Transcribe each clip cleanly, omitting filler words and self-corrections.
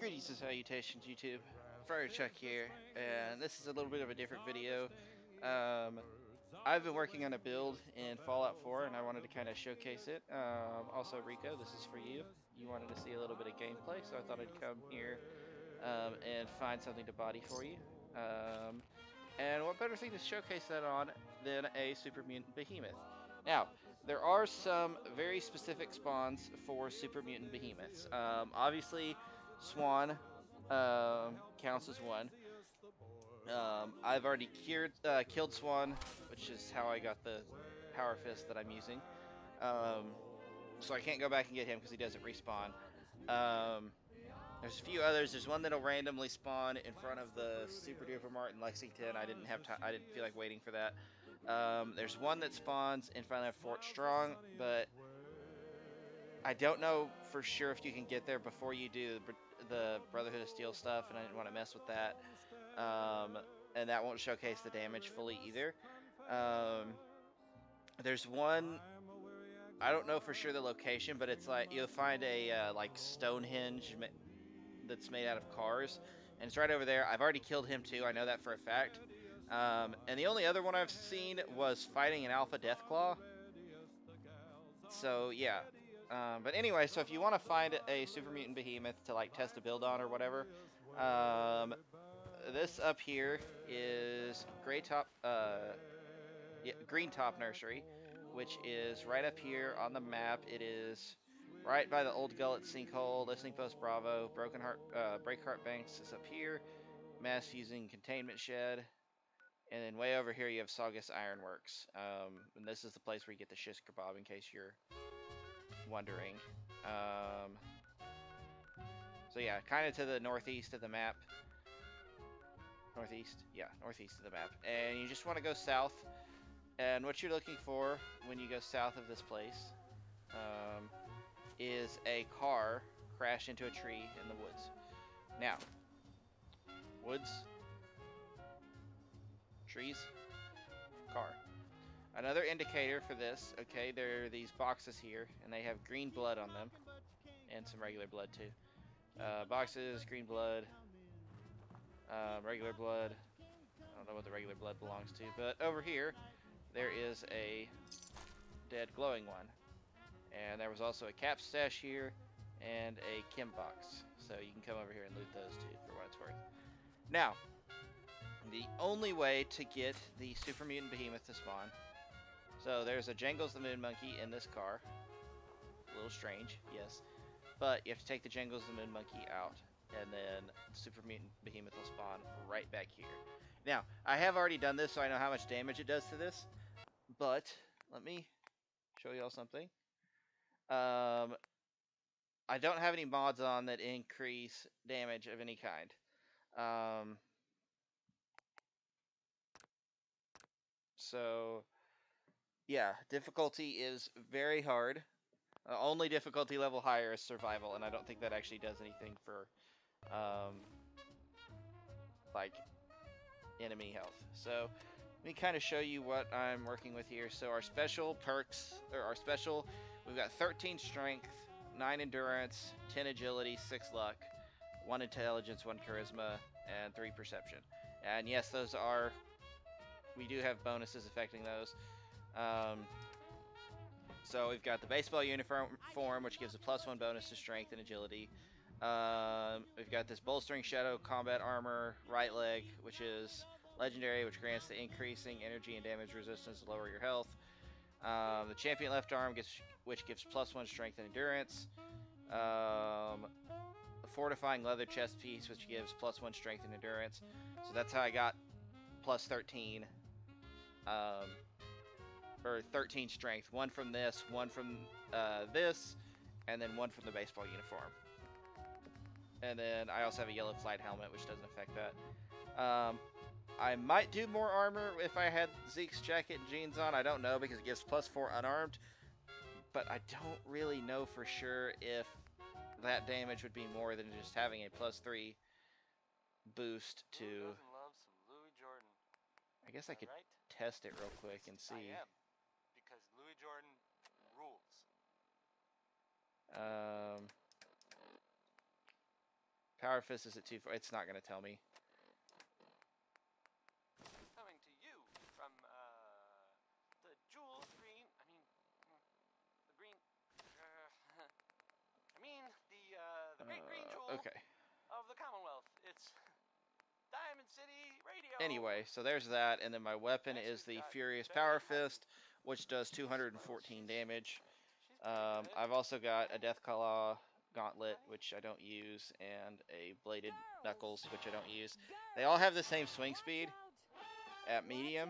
Greetings and salutations, YouTube. FriarChuck here, and this is a little bit of a different video. I've been working on a build in Fallout 4, and I wanted to kind of showcase it. Also, Rico, this is for you. You wanted to see a little bit of gameplay, so I thought I'd come here and find something to body for you. And what better thing to showcase that on than a Super Mutant Behemoth? Now, there are some very specific spawns for Super Mutant Behemoths. Obviously, Swan counts as one. I've already killed Swan, which is how I got the Power Fist that I'm using. So I can't go back and get him because he doesn't respawn. There's a few others. There's one that'll randomly spawn in front of the Super Duper Mart in Lexington. I didn't have time. I didn't feel like waiting for that. There's one that spawns in front of Fort Strong, but I don't know for sure if you can get there before you do the Brotherhood of Steel stuff, and I didn't want to mess with that. And that won't showcase the damage fully either. There's one. I don't know for sure the location, but it's like you'll find a like Stonehenge that's made out of cars, and it's right over there. I've already killed him too. I know that for a fact. And the only other one I've seen was fighting an Alpha Deathclaw. So yeah. But anyway, so if you want to find a Super Mutant Behemoth to like test a build on or whatever, this up here is Green Top Nursery, which is right up here on the map. It is right by the Old Gullet Sinkhole, Listening Post Bravo, Breakheart Banks is up here, Mass Fusing Containment Shed, and then way over here you have Saugus Ironworks. And this is the place where you get the shish kebab, in case you're wondering. So yeah, kind of to the northeast of the map. Northeast? Yeah, northeast of the map. And you just want to go south. And what you're looking for when you go south of this place is a car crash into a tree in the woods. Now, woods, trees, car. Another indicator for this, okay, there are these boxes here, and they have green blood on them, and some regular blood too. Boxes, green blood, regular blood. I don't know what the regular blood belongs to, but over here, there is a dead glowing one. And there was also a cap stash here, and a chem box. So you can come over here and loot those too, for what it's worth. Now, the only way to get the Super Mutant Behemoth to spawn, so there's a Jangles the Moon Monkey in this car. A little strange, yes. But you have to take the Jangles the Moon Monkey out, and then the Super Mutant Behemoth will spawn right back here. Now, I have already done this, so I know how much damage it does to this, but let me show y'all something. I don't have any mods on that increase damage of any kind. So, yeah, difficulty is very hard. Only difficulty level higher is survival, and I don't think that actually does anything for, like, enemy health. So, let me kind of show you what I'm working with here. So, our special perks, or our special, we've got 13 strength, 9 endurance, 10 agility, 6 luck, 1 intelligence, 1 charisma, and 3 perception. And yes, those are, we do have bonuses affecting those. So we've got the baseball uniform, which gives a +1 bonus to strength and agility. We've got this bolstering shadow combat armor, right leg, which is legendary, which grants the increasing energy and damage resistance to lower your health. The champion left arm, which gives +1 strength and endurance. The fortifying leather chest piece, which gives +1 strength and endurance. So that's how I got +13. Or 13 strength. 1 from this, 1 from this, and then 1 from the baseball uniform. And then I also have a yellow flight helmet, which doesn't affect that. I might do more armor if I had Zeke's jacket and jeans on. I don't know, because it gives +4 unarmed. But I don't really know for sure if that damage would be more than just having a +3 boost to... Who doesn't love some Louis Jordan? I guess I could right? test it real quick and see. I am, because Louis Jordan rules. Power Fist is at 2. It's not gonna tell me. Coming to you from the jewel green. The green. The great green jewel Okay. of the Commonwealth. It's Diamond City Radio. Anyway, so there's that, and then my weapon Next is we've the got Furious Betty Power Hutton. Fist, which does 214 damage. She's pretty good. I've also got a Deathclaw Gauntlet, which I don't use, and a Bladed Knuckles, which I don't use. They all have the same swing speed at medium,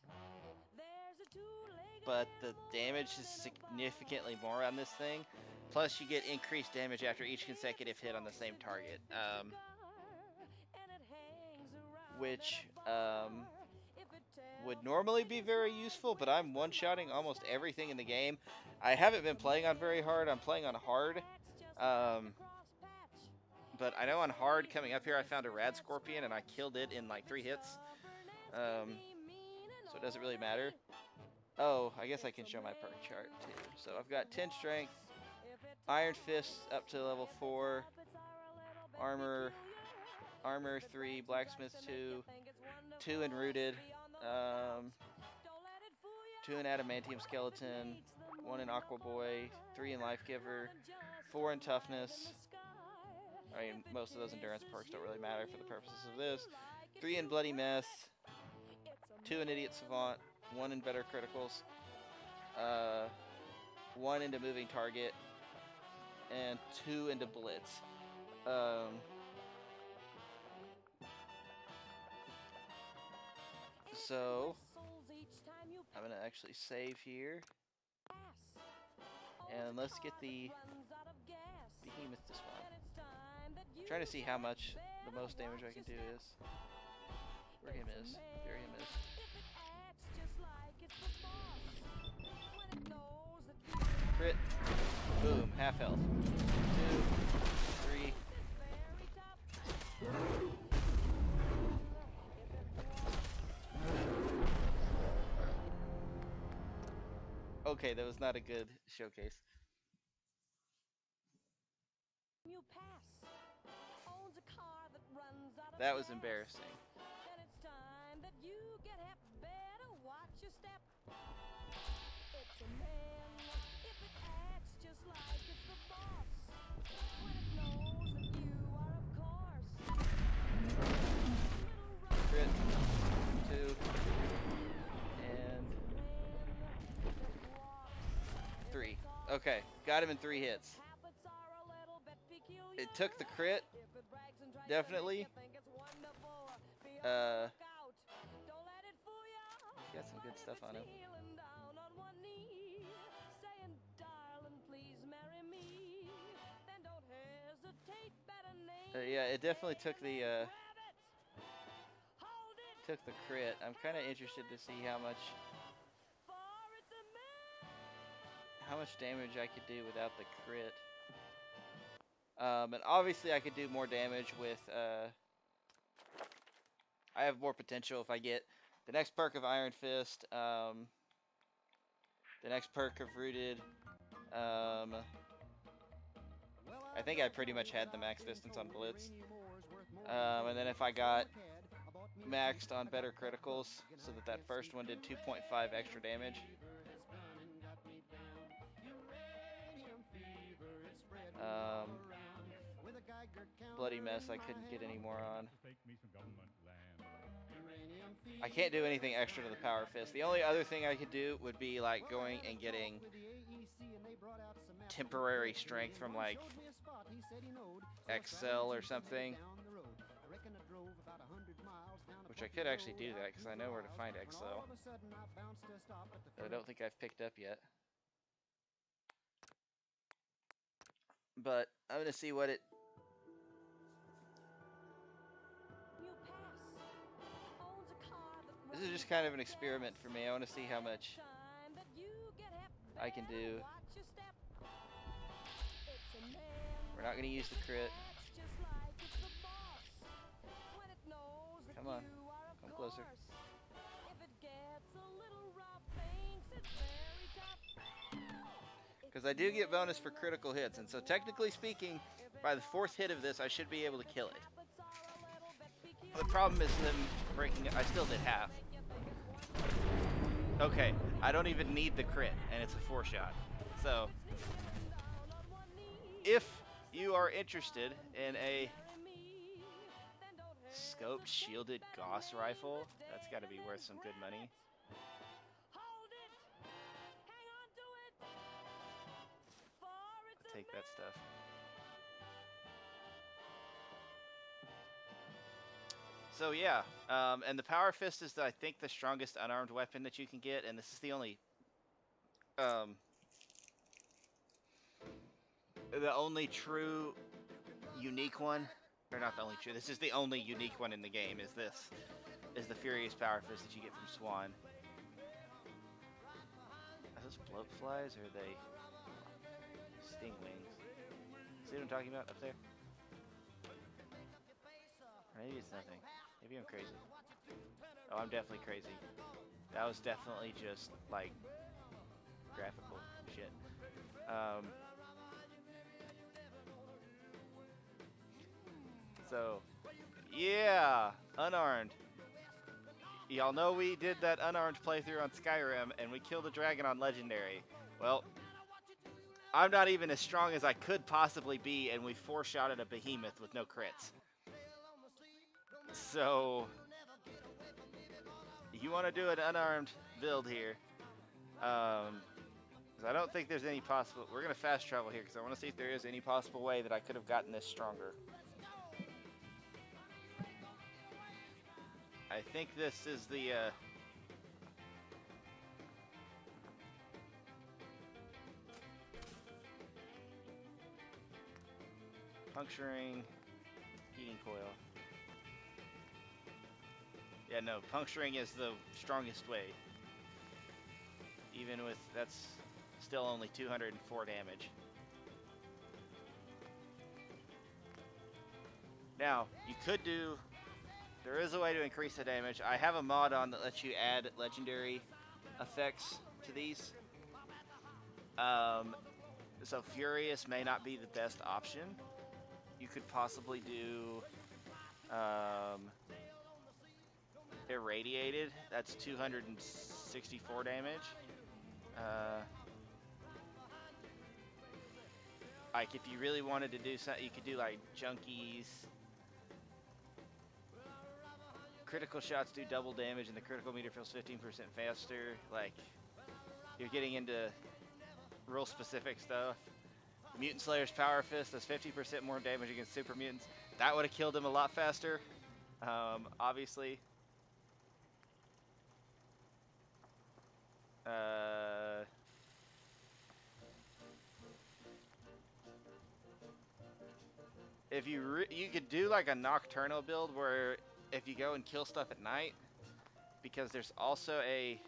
but the damage is significantly more on this thing. Plus, you get increased damage after each consecutive hit on the same target, which would normally be very useful, but I'm one-shotting almost everything in the game. I haven't been playing on very hard. I'm playing on hard. But I know on hard, coming up here, I found a Rad Scorpion, and I killed it in like 3 hits. So it doesn't really matter. Oh, I guess I can show my perk chart, too. So I've got 10 Strength, Iron Fist up to level 4, Armor 3, Blacksmith 2, 2 in Rooted, 2 in Adamantium Skeleton, 1 in Aqua Boy, 3 in Life Giver, 4 in Toughness. I mean, most of those endurance perks don't really matter for the purposes of this. 3 in Bloody Mess, 2 in Idiot Savant, 1 in Better Criticals, 1 into Moving Target, and 2 into Blitz. So I'm gonna actually save here, and let's get the Behemoth to spawn. I'm trying to see how much the most damage I can do is. Where him is? There him is. Crit. Boom. Half health. 2, 3. Okay, that was not a good showcase. That was embarrassing. Crit. 2. And 3. Okay, got him in 3 hits. It took the crit, definitely. Got some good stuff on him. Yeah, it definitely took the crit. I'm kind of interested to see how much damage I could do without the crit. And obviously I could do more damage with, I have more potential if I get the next perk of Iron Fist, the next perk of Rooted. I think I pretty much had the max distance on Blitz. And then if I got maxed on Better Criticals, so that first one did 2.5 extra damage. Bloody Mess I couldn't get any more on. I can't do anything extra to the Power Fist. The only other thing I could do would be like going and getting temporary strength from like Excel or something. Which I could actually do that because I know where to find Excel. That I don't think I've picked up yet. But I'm going to see what it... This is just kind of an experiment for me. I want to see how much I can do. We're not going to use the crit. Come on. Come closer. because I do get bonus for critical hits, and so technically speaking, by the 4th hit of this, I should be able to kill it. The problem is them breaking it. I still did half. Okay, I don't even need the crit, and it's a 4-shot. So, if you are interested in a scoped shielded Gauss rifle, that's got to be worth some good money. I'll take that stuff. So yeah, and the Power Fist is, I think, the strongest unarmed weapon that you can get, and this is the only true unique one, or not the only true. This is the only unique one in the game. Is the Furious Power Fist that you get from Swan. Are those bloatflies or are they sting wings? See what I'm talking about up there? Or maybe it's nothing. Maybe I'm crazy. Oh, I'm definitely crazy. That was definitely just like graphical shit. So, yeah, unarmed. Y'all know we did that unarmed playthrough on Skyrim, and we killed a dragon on Legendary. Well, I'm not even as strong as I could possibly be, and we 4-shotted a behemoth with no crits. So, you want to do an unarmed build here. Because I don't think there's any possible... We're going to fast travel here, because I want to see if there is any possible way that I could have gotten this stronger. I think this is the, puncturing heating coil. Yeah, no, puncturing is the strongest way. Even with, that's still only 204 damage. Now, you could do... There is a way to increase the damage. I have a mod on that lets you add legendary effects to these. So Furious may not be the best option. You could possibly do Irradiated. That's 264 damage. Like if you really wanted to do something, you could do like Junkies. Critical shots do double damage and the critical meter feels 15% faster. Like, you're getting into real specific stuff. Mutant Slayer's Power Fist does 50% more damage against super mutants. That would have killed him a lot faster, obviously. If you could do like a nocturnal build where if you go and kill stuff at night, because there's also a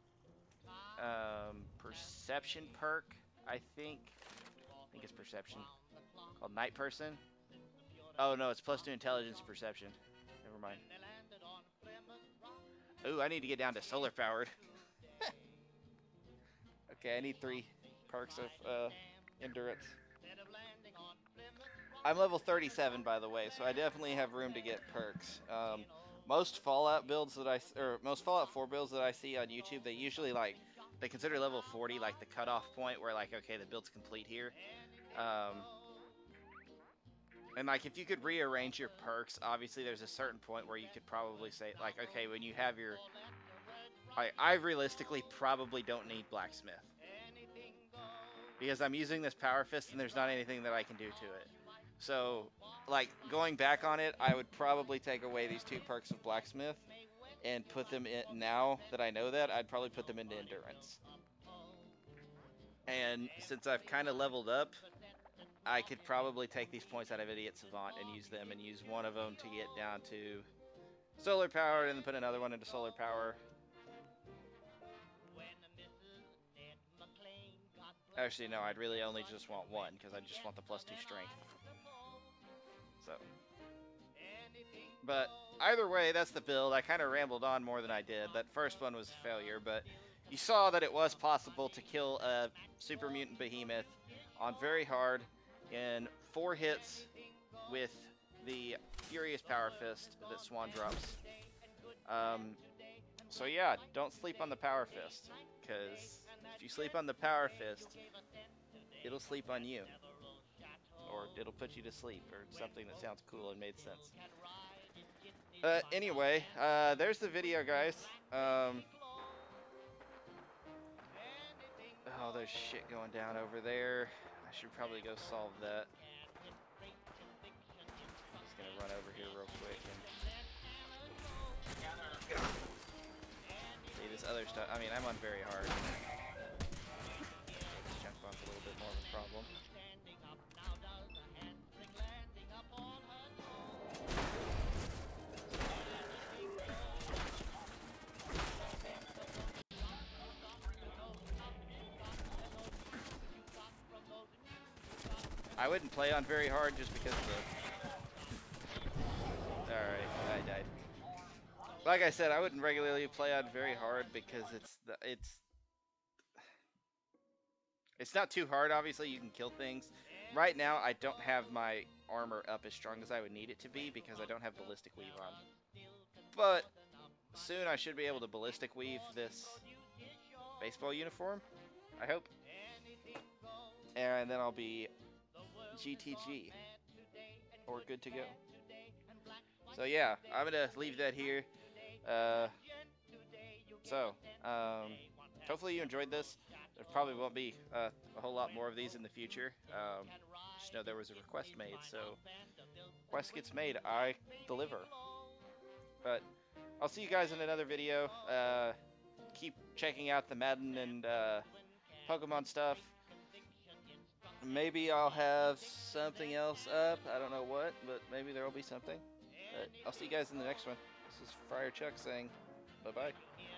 perception perk, I think it's perception, called Night Person. Oh no, it's +2 intelligence perception. Never mind. Ooh, I need to get down to solar powered. Okay, I need 3 perks of endurance. I'm level 37, by the way, so I definitely have room to get perks. Most Fallout builds that most Fallout 4 builds that I see on YouTube, they usually they consider level 40 like the cutoff point where like, okay, the build's complete here. And like if you could rearrange your perks, obviously there's a certain point where you could probably say like, okay, when you have your, I realistically probably don't need Blacksmith because I'm using this Power Fist and there's not anything that I can do to it. So, like, going back on it, I would probably take away these 2 perks of Blacksmith and put them in, now that I know that, I'd probably put them into Endurance. And since I've kind of leveled up, I could probably take these points out of Idiot Savant and use them, and use one of them to get down to Solar Power, and then put another one into Solar Power. Actually, no, I'd really only just want one, because I just want the +2 strength. So, but either way, that's the build. I kind of rambled on more than I did. That first one was a failure, but you saw that it was possible to kill a Super Mutant Behemoth on very hard in 4 hits with the Furious Power Fist that Swan drops. So yeah, don't sleep on the Power Fist, because if you sleep on the Power Fist, it'll sleep on you. Or it'll put you to sleep, or something that sounds cool and made sense. Anyway, there's the video, guys. Oh, there's shit going down over there. I should probably go solve that. I'm just gonna run over here real quick and see this other stuff. I mean, I'm on very hard. This jump bump a little bit more of a problem. I wouldn't play on very hard just because of the... Alright, I died. Like I said, I wouldn't regularly play on very hard because it's not too hard. Obviously, you can kill things. Right now, I don't have my armor up as strong as I would need it to be because I don't have Ballistic Weave on. But soon I should be able to Ballistic Weave this baseball uniform, I hope. And then I'll be GTG, or good to go. So yeah, I'm gonna leave that here. Hopefully you enjoyed this. There probably won't be a whole lot more of these in the future. Just know there was a request made, so request gets made, I deliver. But I'll see you guys in another video. Keep checking out the Madden and Pokemon stuff. Maybe I'll have something else up. I don't know what, but maybe there will be something. But I'll see you guys in the next one. This is Friar Chuck saying bye-bye.